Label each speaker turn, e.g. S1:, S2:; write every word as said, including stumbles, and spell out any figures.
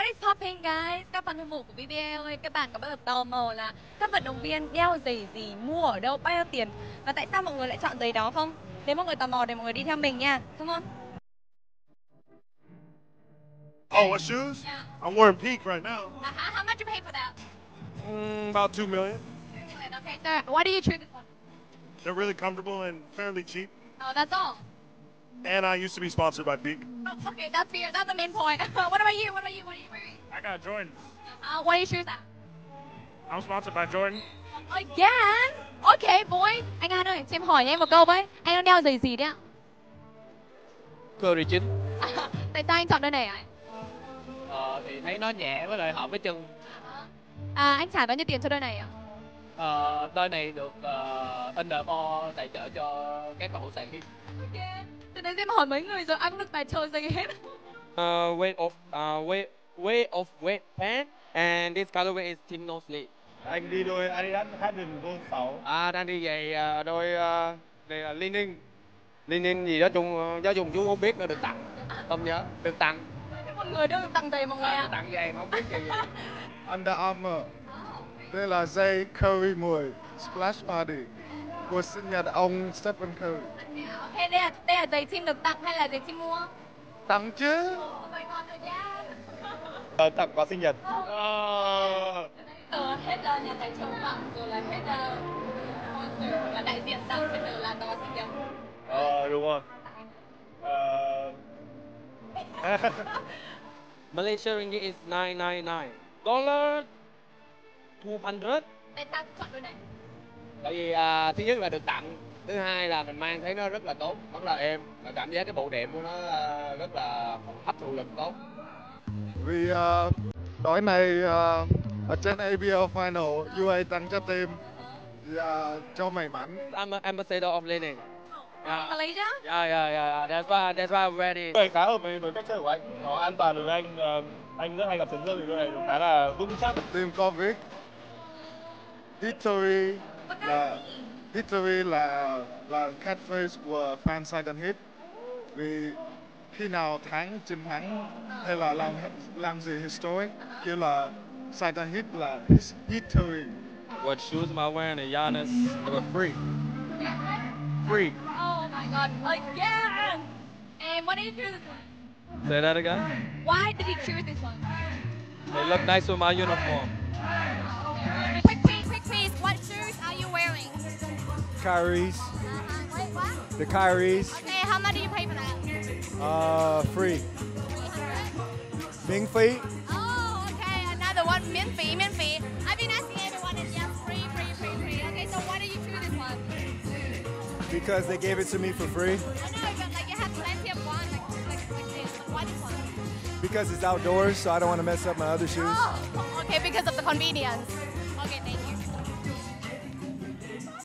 S1: is popping guys? Các fan hâm mộ của bê bê lờ ơi, các bạn có bao giờ tò mò là các vận động viên đeo giày gì, mua ở đâu, bao nhiêu tiền và tại sao mọi người lại chọn giày đó không? Nếu mọi người tò mò thì mọi người đi theo mình nha, come on.
S2: Oh, what shoes?
S1: Yeah.
S2: I'm wearing Peak right now.
S1: Uh-huh. How much you pay for that?
S2: Mm, about two million.
S1: Okay, so why do you choose this one?
S2: They're really comfortable and fairly cheap.
S1: Oh, that's all.
S2: And I used to be sponsored by Peak.
S1: Oh, okay, that's fair. That's the main point. What about you? What about you? What are you wearing?
S2: I got Jordan.
S1: Uh, why do you choose that?
S2: I'm sponsored by Jordan.
S1: Again? Okay, boy. Anh An ơi, cho em hỏi em một câu với. Anh đang đeo giày gì đấy ạ?
S3: Curry chín.
S1: Tại sao anh chọn đôi này ạ?
S3: Ờ, thì thấy nó nhẹ với lại hợp với chân.
S1: À, anh trả bao nhiêu tiền cho đôi này ạ?
S3: Ờ, đôi này được uh, Under Armour tài trợ cho các cầu thủ sàn hit.
S1: Ok. Từ nãy em hỏi mấy người rồi anh cũng được tài trợ giày hết.
S4: Uh, weight of uh, weight weight of weight pants and this colorway is team no sleep.
S2: Anh đi đôi Adidas Harden Gold sáu.
S4: À đang đi giày uh, đôi uh, này là Linen. Linen gì đó chung giáo dùng chú không biết nữa, được tặng. Không nhớ, được tặng.
S1: Một người được tặng giày mọi người
S4: À,
S1: ạ.
S4: được tặng giày mà không biết giày gì.
S2: Under Armour. Đây là giày Curry mười Splash Party của sinh nhật ông Stephen Curry.
S1: Ok, đây là, đây là giày team được tặng hay là giày team mua?
S2: Tặng chứ.
S1: Oh my god, yeah.
S2: Ờ, tặng quà sinh nhật.
S1: Ờ. Từ hết uh, nhà tài trợ tặng rồi là hết uh, sponsor là đại diện tặng, bây giờ là đó sinh nhật.
S2: Ờ, đúng rồi. Ờ...
S4: Malaysia ringgit is nine nine nine. Dollar two hundred.
S1: Tại sao chọn đôi này?
S4: Tại vì à, thứ nhất là được tặng, thứ hai là mình mang thấy nó rất là tốt, rất là êm và cảm giác cái bộ đệm của nó à, rất là hấp thụ lực tốt.
S2: Vì uh, đói này uh, ở trên a bê lờ Final u a tặng cho team thì, uh, cho may mắn.
S4: I'm an ambassador of Lenin. Yeah.
S1: Malaysia?
S4: Yeah, yeah, yeah. That's why, that's why I'm ready.
S2: Cái khá hợp với, với cách chơi của anh, nó an toàn đối với anh. Uh, anh rất hay gặp chấn thương thì cái này khá là vững chắc. Team Covid, History là History là là catchphrase của fan Saigon Heat. Vì khi nào thắng chiến thắng hay là làm làm gì historic kêu là Saigon Heat là history.
S4: What shoes am I wearing? The Giannis. They were free. Free.
S1: Oh my god, again! And why did you choose this one?
S4: Say that again.
S1: Why did you choose this one?
S4: They look nice with my uniform.
S5: Quick quiz, quick quiz. What shoes are you wearing?
S6: Kyrie's.
S5: Uh-huh. Wait, what?
S6: The Kyrie's.
S5: Okay, how much do you pay for that?
S6: Uh, free. Miễn phí.
S5: Oh, okay. Another one, miễn phí, miễn phí. I've been asking everyone, and yes, free, free, free, free. Okay, so why did you choose this one?
S6: Because they gave it to me for free.
S5: I know, but like you have plenty of one, like like like this. But why this one?
S6: Because it's outdoors, so I don't want to mess up my other shoes.
S5: Oh, okay, because of the convenience. Okay, thank you.